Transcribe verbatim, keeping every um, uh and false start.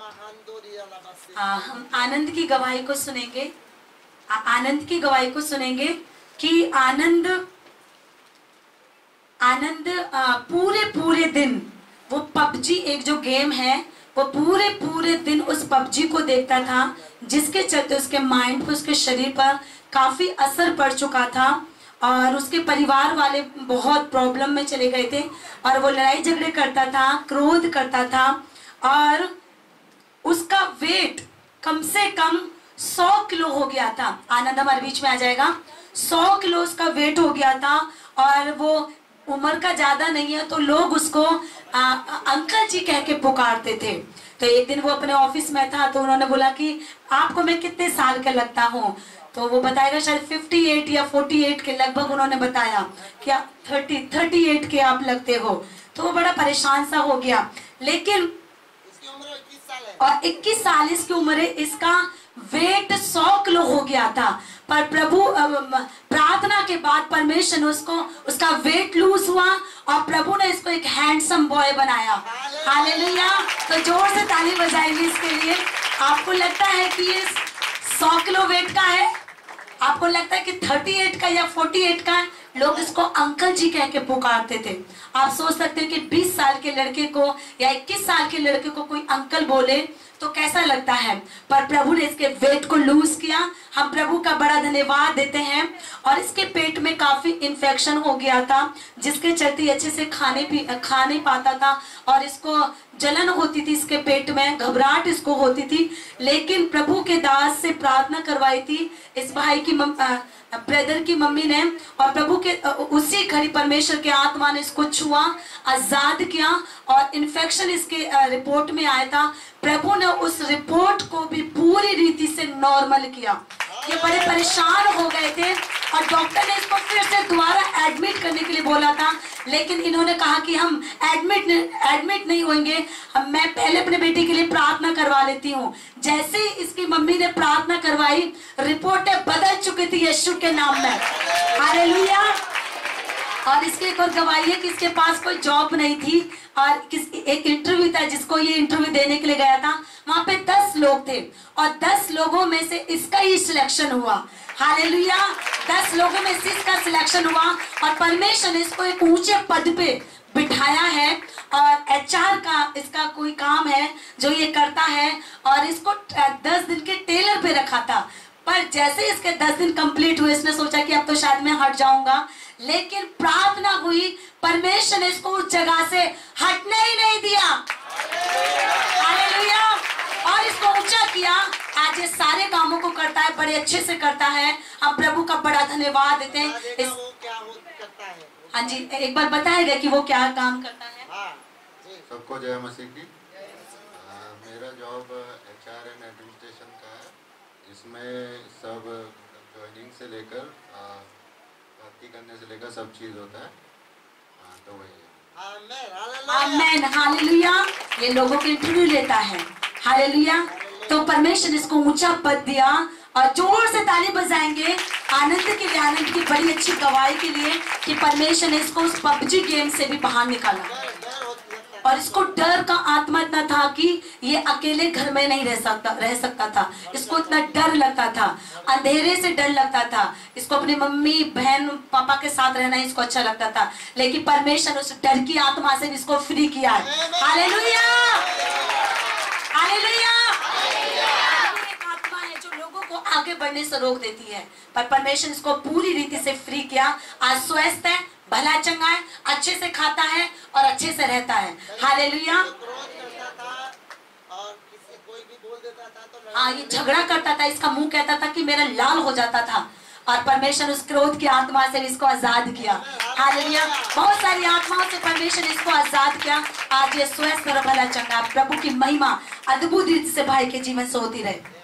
आ, हम आनंद की गवाही को सुनेंगे। आ, आनंद की गवाही को सुनेंगे कि आनंद आनंद आ, पूरे पूरे दिन वो पबजी, एक जो गेम है, वो पूरे पूरे दिन उस पबजी को देखता था, जिसके चलते उसके माइंड पर, उसके शरीर पर काफी असर पड़ चुका था और उसके परिवार वाले बहुत प्रॉब्लम में चले गए थे और वो लड़ाई झगड़े करता था, क्रोध करता था और उसका वेट कम से कम सौ किलो हो गया था। आनंद हमारे बीच में आ जाएगा। सौ किलो उसका वेट हो गया था और वो उम्र का ज्यादा नहीं है तो लोग उसको आ, आ, अंकल जी कह के पुकारते थे। तो एक दिन वो अपने ऑफिस में था तो उन्होंने बोला कि आपको मैं कितने साल का लगता हूँ, तो वो बताएगा शायद अट्ठावन या अड़तालीस के लगभग उन्होंने बताया कि आप तीस, अड़तीस के आप लगते हो। तो वो बड़ा परेशान सा हो गया, लेकिन इसकी उम्र इक्कीस साल है और इक्कीस साल इसकी उम्र है, इसका वेट सौ किलो हो गया था। पर प्रभु प्रार्थना के बाद परमेश्वर ने उसको, उसका वेट लूज हुआ और प्रभु ने इसको एक हैंडसम बॉय बनाया। हालेलुया। तो जोर से ताली बजाएंगे इसके लिए। आपको लगता है कि ये सौ किलो वेट का है, आपको लगता है कि अड़तीस का या अड़तालीस का है, लोग इसको अंकल जी कह के पुकारते थे। आप सोच सकते हैं कि बीस साल के लड़के को या इक्कीस साल के लड़के को कोई अंकल बोले तो कैसा लगता है, पर प्रभु ने इसके वेट को लूज किया। हम प्रभु का बड़ा धन्यवाद देते हैं। और इसके पेट में काफी इन्फेक्शन हो गया था, जिसके चलते अच्छे से खाने भी खा नहीं पाता था और इसको जलन होती थी, इसके पेट में घबराहट इसको होती थी। लेकिन प्रभु के दास से प्रार्थना करवाई थी इस भाई की ब्रदर की मम्मी ने, और प्रभु के उसी घड़ी परमेश्वर के आत्मा ने इसको छुआ, आजाद किया और इन्फेक्शन इसके रिपोर्ट में आया था। प्रभु ने उस रिपोर्ट को भी पूरी रीति से नॉर्मल किया। ये बड़े परेशान हो गए थे और डॉक्टर ने इसको फिर से दोबारा एडमिट करने के लिए बोला था, लेकिन इन्होंने कहा कि हम एडमिट एडमिट नहीं होंगे, हम मैं पहले अपने बेटे के लिए प्रार्थना करवा लेती हूँ। जैसे ही इसकी मम्मी ने प्रार्थना करवाई, रिपोर्टें बदल चुकी थी यीशु के नाम में। हालेलुया। और इसकी एक और गवाही है कि इसके पास कोई जॉब नहीं थी और किस एक इंटरव्यू था जिसको ये इंटरव्यू देने के लिए गया था, वहां पे दस लोग थे और दस लोगों में से इसका ही सिलेक्शन हुआ। हालेलुया। दस लोगों में से इसका सिलेक्शन हुआ और परमेश्वर ने इसको एक ऊंचे पद पे बिठाया है और एचआर का इसका कोई काम है जो ये करता है और इसको दस दिन के टेलर पे रखा था। पर जैसे इसके दस दिन कंप्लीट हुए, इसने सोचा कि अब तो शायद मैं हट जाऊंगा, लेकिन प्रार्थना हुई, परमेश्वर ने इसको उस जगह से हटने ही नहीं दिया। हालेलुया। और इसको ऊंचा किया। आज ये सारे कामों को करता है, बड़े अच्छे से करता है। हम प्रभु का बड़ा धन्यवाद देते हैं। इस... वो क्या हो करता है? हाँ जी, एक बार बताएगा कि वो क्या काम करता है। हाँ, सबको जय मसीह की। आ, मेरा जॉब एचआर एंड एडमिनिस्ट्रेशन का है, इसमें सब ज्वाइनिंग से लेकर भर्ती करने से लेकर सब चीज़ होता है। हाँ, तो वही है। आमेन। हालेलुया। ये लोगों के इंटरव्यू लेता है। हालेलुया। तो परमेश्वर ने इसको ऊंचा पद दिया और जोर से ताली बजाएंगे आनंद के लिए, आनंद की बड़ी अच्छी गवाही के लिए कि परमेश्वर ने इसको उस पबजी गेम से भी बाहर निकाला। और इसको डर का आत्मा इतना था कि ये अकेले घर में नहीं रह सकता रह सकता था। इसको इतना डर लगता था, अंधेरे से डर लगता था। इसको अपनी मम्मी बहन पापा के साथ रहना इसको अच्छा लगता था, लेकिन परमेश्वर ने उस डर की आत्मा से इसको फ्री किया है। हालेलुया। हालेलुया। एक आत्मा है जो लोगों को आगे बढ़ने से रोक देती है, पर परमेश्वर इसको पूरी रीति से फ्री किया। आज स्वस्थ है, भला चंगा है, अच्छे से खाता है और अच्छे से रहता है। हालेलुया। हाँ, ये झगड़ा करता था, इसका मुंह कहता था कि मेरा लाल हो जाता था और परमेश्वर उस क्रोध की आत्मा से इसको आजाद किया। हालेलुया। बहुत सारी आत्माओं से परमेश्वर ने इसको आजाद किया। आज ये स्वस्थ और भला चंगा। प्रभु की महिमा अद्भुत रीति से भाई के जीवन से होती रहे।